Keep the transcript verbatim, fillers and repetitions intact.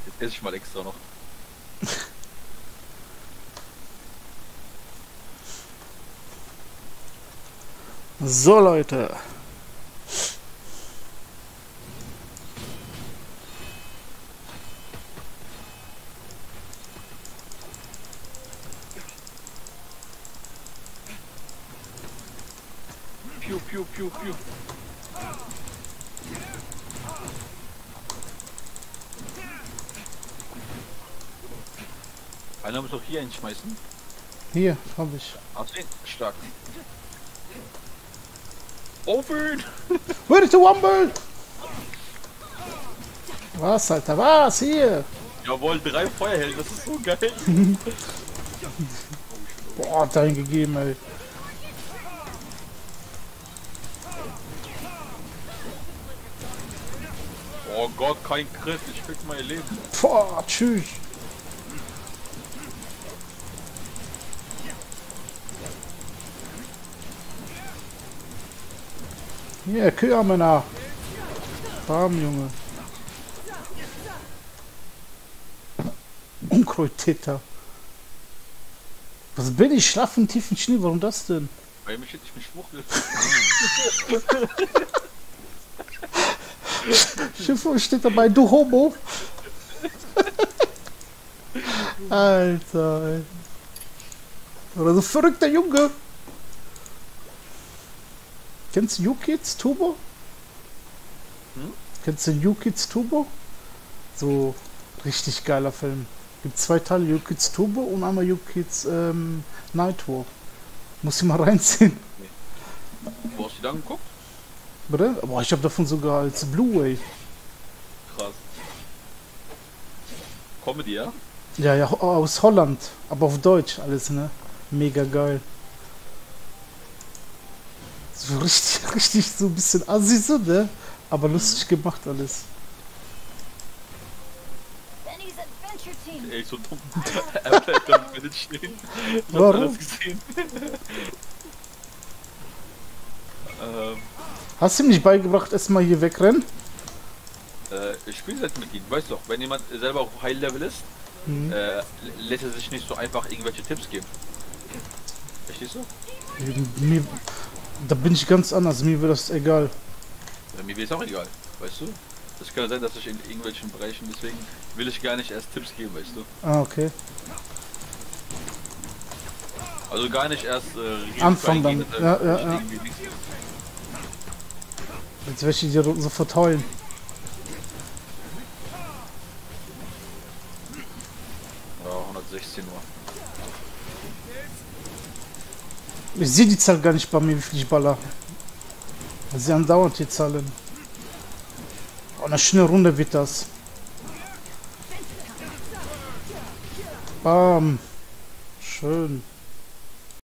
Jetzt esse ich mal extra noch. So, Leute. Piu, piu, piu, piu. Einer muss doch hier einschmeißen. Hier, hab ich. Ach, den stark. Open! Where is the Wumble? Was, Alter? Was? Hier? Jawohl, drei Feuerhelden, das ist so geil. Boah, hat er gegeben, ey. Oh Gott, kein Crit, ich krieg mein Leben. Boah, tschüss. Hier, Kühlmänner. Bam, Junge. Unkräuttäter. Was bin ich? Schlafen tiefen Schnee, warum das denn? Weil mich jetzt nicht beschwuchtel. Schiff steht dabei, du Homo. Alter, ey. Oder so verrückter Junge. Kennst du New Kids Turbo? Hm? Kennst du New Kids Turbo? So richtig geiler Film. Gibt zwei Teile, New Kids Turbo und einmal New Kids ähm, Nightwalk. Muss ich mal reinziehen. Wo hast du die da geguckt? Bitte? Boah, ich habe davon sogar als Blu-ray. Krass. Comedy, ja? Ja, ja, aus Holland. Aber auf Deutsch alles, ne? Mega geil. So richtig, richtig so ein bisschen assi, so, ne? Aber lustig gemacht alles. Benny's Adventure Team. Ey, so dumm. Er bleibt da mit stehen. Ich hab Warum? alles gesehen. ähm, Hast du ihm nicht beigebracht, erstmal hier wegrennen? äh, ich spiele halt mit ihm. Weißt du doch, wenn jemand selber auf High Level ist, Mhm. äh, lässt er sich nicht so einfach irgendwelche Tipps geben. Verstehst du? Mir, da bin ich ganz anders, mir wäre das egal. Ja, mir wäre es auch egal, weißt du? Das kann sein, dass ich in irgendwelchen Bereichen, deswegen will ich gar nicht erst Tipps geben, weißt du? Ah, okay. Also gar nicht erst äh, Risiko Anfangen eingehen, dann. dass er Ja, ja, nicht ja. irgendwie nichts- Jetzt werde ich dir sofort heulen. Ja, hundertsechzehn Uhr. Ich sehe die Zahl gar nicht bei mir, wie viel ich baller. Sie andauernd die Zahlen. Oh, eine schöne Runde wird das. Bam. Schön.